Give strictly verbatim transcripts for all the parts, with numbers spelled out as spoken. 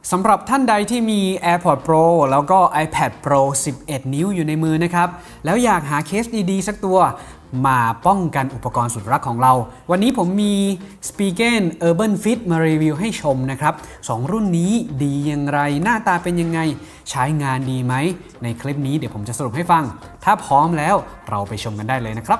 สำหรับท่านใดที่มี AirPods Pro แล้วก็ iPad Pro สิบเอ็ด นิ้วอยู่ในมือนะครับแล้วอยากหาเคสดีๆสักตัวมาป้องกันอุปกรณ์สุดรักของเราวันนี้ผมมี Spigen Urban Fit มารีวิวให้ชมนะครับสองรุ่นนี้ดีอย่างไรหน้าตาเป็นยังไงใช้งานดีไหมในคลิปนี้เดี๋ยวผมจะสรุปให้ฟังถ้าพร้อมแล้วเราไปชมกันได้เลยนะครับ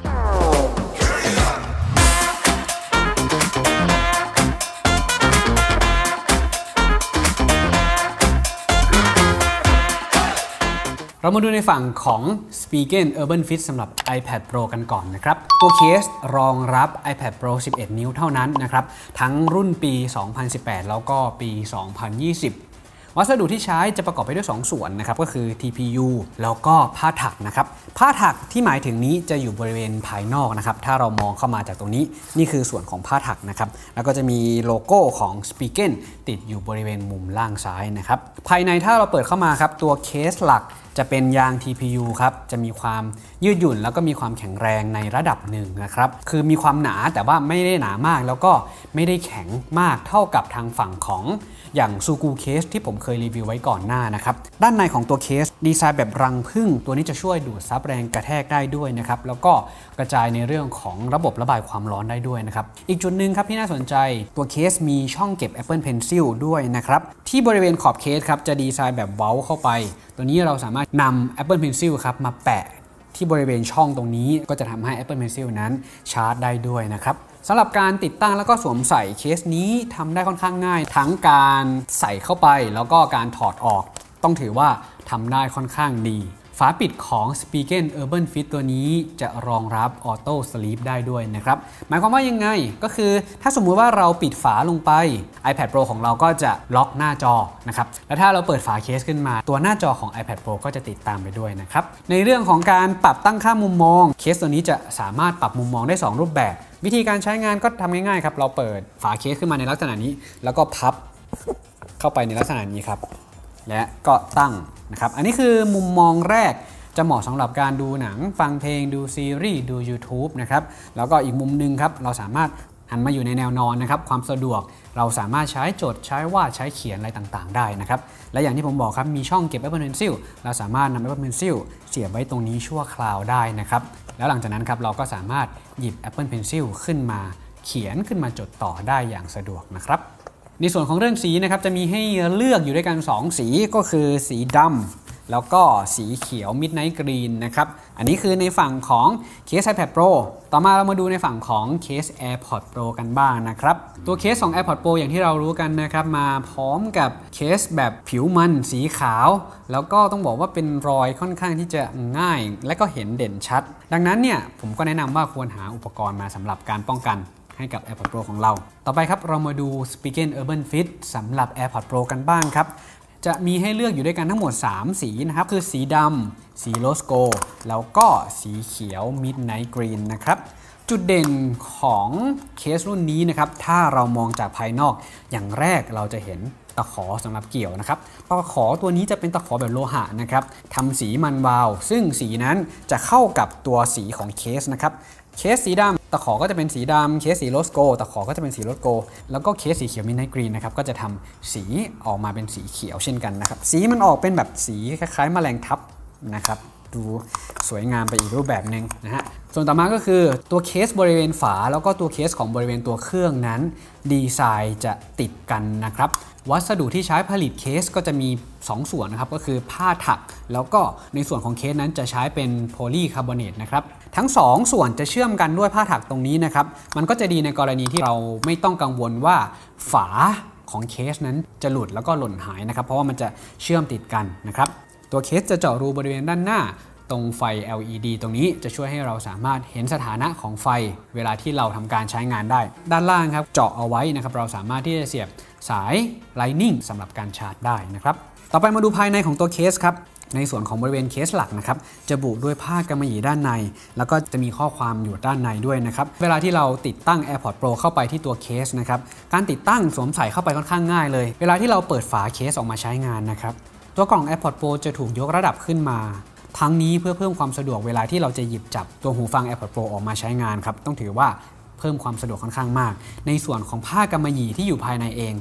เรามาดูในฝั่งของ Spigen Urban Fit สำหรับ iPad Pro กันก่อนนะครับตัวเคสรองรับ iPad Pro สิบเอ็ด นิ้วเท่านั้นนะครับทั้งรุ่นปี สองพันสิบแปด แล้วก็ปี สองพันยี่สิบ วัสดุที่ใช้จะประกอบไปด้วยสองส่วนนะครับก็คือ ที พี ยู แล้วก็ผ้าถักนะครับผ้าถักที่หมายถึงนี้จะอยู่บริเวณภายนอกนะครับถ้าเรามองเข้ามาจากตรงนี้นี่คือส่วนของผ้าถักนะครับแล้วก็จะมีโลโก้ของ Spigen ติดอยู่บริเวณมุมล่างซ้ายนะครับภายในถ้าเราเปิดเข้ามาครับตัวเคสหลักจะเป็นยาง ที พี ยู ครับจะมีความยืดหยุ่นแล้วก็มีความแข็งแรงในระดับหนึ่งนะครับคือมีความหนาแต่ว่าไม่ได้หนามากแล้วก็ไม่ได้แข็งมากเท่ากับทางฝั่งของอย่างซูกูเคสที่ผมเคยรีวิวไว้ก่อนหน้านะครับด้านในของตัวเคสดีไซน์แบบรังผึ้งตัวนี้จะช่วยดูดซับแรงกระแทกได้ด้วยนะครับแล้วก็กระจายในเรื่องของระบบระบายความร้อนได้ด้วยนะครับอีกจุดหนึ่งครับที่น่าสนใจตัวเคสมีช่องเก็บ Apple Pencil ด้วยนะครับที่บริเวณขอบเคสครับจะดีไซน์แบบเว้าเข้าไปตัวนี้เราสามารถนำ Apple Pencil ครับมาแปะที่บริเวณช่องตรงนี้ก็จะทำให้ Apple Pencil นั้นชาร์จได้ด้วยนะครับสำหรับการติดตั้งแล้วก็สวมใส่เคสนี้ทำได้ค่อนข้างง่ายทั้งการใส่เข้าไปแล้วก็การถอดออกต้องถือว่าทำได้ค่อนข้างดีฝาปิดของ Spigen Urban Fit ตัวนี้จะรองรับ Auto Sleep ได้ด้วยนะครับหมายความว่ายังไงก็คือถ้าสมมุติว่าเราปิดฝาลงไป iPad Pro ของเราก็จะล็อกหน้าจอนะครับและถ้าเราเปิดฝาเคสขึ้นมาตัวหน้าจอของ iPad Pro ก็จะติดตามไปด้วยนะครับในเรื่องของการปรับตั้งค่ามุมมองเคสตัวนี้จะสามารถปรับมุมมองได้สองรูปแบบวิธีการใช้งานก็ทำง่ายๆครับเราเปิดฝาเคสขึ้นมาในลักษณะนี้แล้วก็พับเข้าไปในลักษณะนี้ครับและก็ตั้งนะครับอันนี้คือมุมมองแรกจะเหมาะสำหรับการดูหนังฟังเพลงดูซีรีส์ดู YouTube นะครับแล้วก็อีกมุมนึงครับเราสามารถหันมาอยู่ในแนวนอนนะครับความสะดวกเราสามารถใช้จดใช้วาดใช้เขียนอะไรต่างๆได้นะครับและอย่างที่ผมบอกครับมีช่องเก็บ Apple Pencil เราสามารถนำ Apple Pencil เสียบไว้ตรงนี้ชั่วคราวได้นะครับแล้วหลังจากนั้นครับเราก็สามารถหยิบ Apple Pencil ขึ้นมาเขียนขึ้นมาจดต่อได้อย่างสะดวกนะครับในส่วนของเรื่องสีนะครับจะมีให้เลือกอยู่ด้วยกันสองสีก็คือสีดำแล้วก็สีเขียว Midnight Green นะครับอันนี้คือในฝั่งของเคส iPad Pro ต่อมาเรามาดูในฝั่งของเคส AirPods Pro กันบ้างนะครับตัวเคสของ AirPods Pro อย่างที่เรารู้กันนะครับมาพร้อมกับเคสแบบผิวมันสีขาวแล้วก็ต้องบอกว่าเป็นรอยค่อนข้างที่จะง่ายและก็เห็นเด่นชัดดังนั้นเนี่ยผมก็แนะนำว่าควรหาอุปกรณ์มาสำหรับการป้องกันให้กับ AirPods Pro ของเราต่อไปครับเรามาดู Spigen Urban Fit สำหรับ AirPods Pro กันบ้างครับจะมีให้เลือกอยู่ด้วยกันทั้งหมดสามสีนะครับคือสีดำสีโรสโกแล้วก็สีเขียว Midnight Green นะครับจุดเด่นของเคสรุ่นนี้นะครับถ้าเรามองจากภายนอกอย่างแรกเราจะเห็นตะขอสำหรับเกี่ยวนะครับตะขอตัวนี้จะเป็นตะขอแบบโลหะนะครับทำสีมันวาวซึ่งสีนั้นจะเข้ากับตัวสีของเคสนะครับเคสสีดำตะขอก็จะเป็นสีดำเคสสีโรสโกตะขอก็จะเป็นสีโรสโกแล้วก็เคสสีเขียวมิดไนท์กรีนนะครับก็จะทำสีออกมาเป็นสีเขียวเช่นกันนะครับสีมันออกเป็นแบบสีคล้ายๆแมลงทับนะครับดูสวยงามไปอีกรูปแบบหนึ่งนะฮะส่วนต่อมาก็คือตัวเคสบริเวณฝาแล้วก็ตัวเคสของบริเวณตัวเครื่องนั้นดีไซน์จะติดกันนะครับวัสดุที่ใช้ผลิตเคสก็จะมีสองส่วนนะครับก็คือผ้าถักแล้วก็ในส่วนของเคสนั้นจะใช้เป็นโพลีคาร์บอเนตนะครับทั้งสองส่วนจะเชื่อมกันด้วยผ้าถักตรงนี้นะครับมันก็จะดีในกรณีที่เราไม่ต้องกังวลว่าฝาของเคสนั้นจะหลุดแล้วก็หล่นหายนะครับเพราะว่ามันจะเชื่อมติดกันนะครับตัวเคสจะเจาะรูบริเวณด้านหน้าตรงไฟ แอล อี ดี ตรงนี้จะช่วยให้เราสามารถเห็นสถานะของไฟเวลาที่เราทำการใช้งานได้ด้านล่างครับเจาะเอาไว้นะครับเราสามารถที่จะเสียบสาย Lightning สำหรับการชาร์จได้นะครับต่อไปมาดูภายในของตัวเคสครับในส่วนของบริเวณเคสหลักนะครับจะบุด้วยผ้ากำมะหยี่ด้านในแล้วก็จะมีข้อความอยู่ด้านในด้วยนะครับเวลาที่เราติดตั้ง AirPods Pro เข้าไปที่ตัวเคสนะครับการติดตั้งสวมใส่เข้าไปค่อนข้างง่ายเลยเวลาที่เราเปิดฝาเคสออกมาใช้งานนะครับตัวกล่อง AirPods Pro จะถูกยกระดับขึ้นมาทั้งนี้เพื่อเพิ่มความสะดวกเวลาที่เราจะหยิบจับตัวหูฟัง AirPods Pro ออกมาใช้งานครับต้องถือว่าเพิ่มความสะดวกค่อนข้างมากในส่วนของผ้ากำมะหยี่ที่อยู่ภายในเอง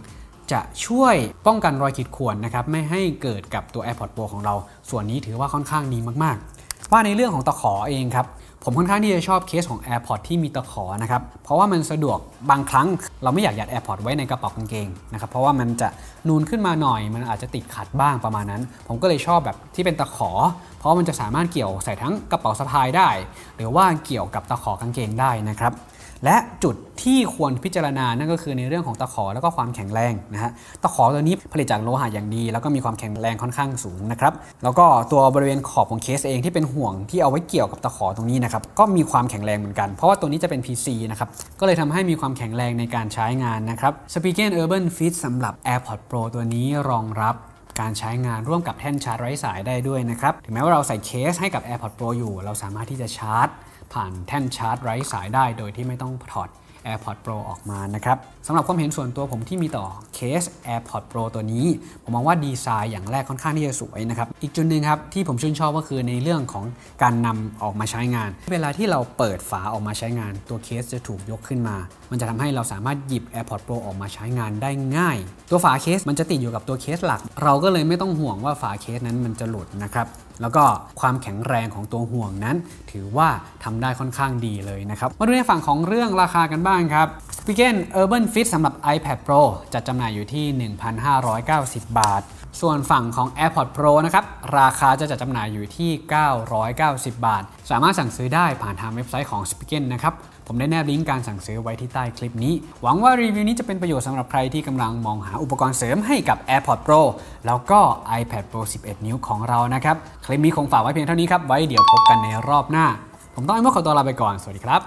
จะช่วยป้องกันรอยขีดข่วนนะครับไม่ให้เกิดกับตัว AirPods Pro ของเราส่วนนี้ถือว่าค่อนข้างดีมากๆว่าในเรื่องของตะขอเองครับผมค่อนข้างที่จะชอบเคสของ AirPods ที่มีตะขอนะครับเพราะว่ามันสะดวกบางครั้งเราไม่อยากยัด AirPods ไว้ในกระเป๋ากางเกงนะครับเพราะว่ามันจะนูนขึ้นมาหน่อยมันอาจจะติดขัดบ้างประมาณนั้นผมก็เลยชอบแบบที่เป็นตะขอเพราะมันจะสามารถเกี่ยวใส่ทั้งกระเป๋าสะพายได้หรือว่าเกี่ยวกับตะขอกางเกงได้นะครับและจุดที่ควรพิจารณานั่นก็คือในเรื่องของตะขอแล้วก็ความแข็งแรงนะฮะตะขอตัวนี้ผลิตจากโลหะอย่างดีแล้วก็มีความแข็งแรงค่อนข้างสูงนะครับแล้วก็ตัวบริเวณขอบของเคสเองที่เป็นห่วงที่เอาไว้เกี่ยวกับตะขอตรงนี้นะครับก็มีความแข็งแรงเหมือนกันเพราะว่าตัวนี้จะเป็น พี ซี นะครับก็เลยทำให้มีความแข็งแรงในการใช้งานนะครับ Spigen Urban Fit สำหรับ AirPods Pro ตัวนี้รองรับการใช้งานร่วมกับแท่นชาร์จไร้สายได้ด้วยนะครับถึงแม้ว่าเราใส่เคสให้กับ AirPods Pro อยู่เราสามารถที่จะชาร์จผ่านแท่นชาร์จไร้สายได้โดยที่ไม่ต้องถอด AirPods Pro ออกมานะครับสำหรับความเห็นส่วนตัวผมที่มีต่อเคส AirPods Pro ตัวนี้ผมมองว่าดีไซน์อย่างแรกค่อนข้างที่จะสวยนะครับอีกจุดหนึ่งครับที่ผมชื่นชอบก็คือในเรื่องของการนำออกมาใช้งานเวลาที่เราเปิดฝาออกมาใช้งานตัวเคสจะถูกยกขึ้นมามันจะทำให้เราสามารถหยิบ AirPods Pro ออกมาใช้งานได้ง่ายตัวฝาเคสมันจะติดอยู่กับตัวเคสหลักเราก็เลยไม่ต้องห่วงว่าฝาเคสนั้นมันจะหลุดนะครับแล้วก็ความแข็งแรงของตัวห่วงนั้นถือว่าทำได้ค่อนข้างดีเลยนะครับมาดูในฝั่งของเรื่องราคากันบ้างครับ Spigen Urban Fit สำหรับ iPad Pro จัดจำหน่ายอยู่ที่ หนึ่งพันห้าร้อยเก้าสิบ บาทส่วนฝั่งของ AirPods Pro นะครับราคาจะจัดจำหน่ายอยู่ที่ เก้าร้อยเก้าสิบ บาทสามารถสั่งซื้อได้ผ่านทางเว็บไซต์ของ Spigen นะครับผมได้แนบลิงก์การสั่งซื้อไว้ที่ใต้คลิปนี้หวังว่ารีวิวนี้จะเป็นประโยชน์สำหรับใครที่กำลังมองหาอุปกรณ์เสริมให้กับ AirPods Pro แล้วก็ iPad Pro สิบเอ็ด นิ้วของเรานะครับคลิปนี้คงฝากไว้เพียงเท่านี้ครับไว้เดี๋ยวพบกันในรอบหน้าผมต้องไอ้มดขอตัวลาไปก่อนสวัสดีครับ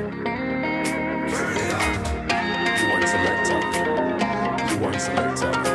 You want selector. You want selector.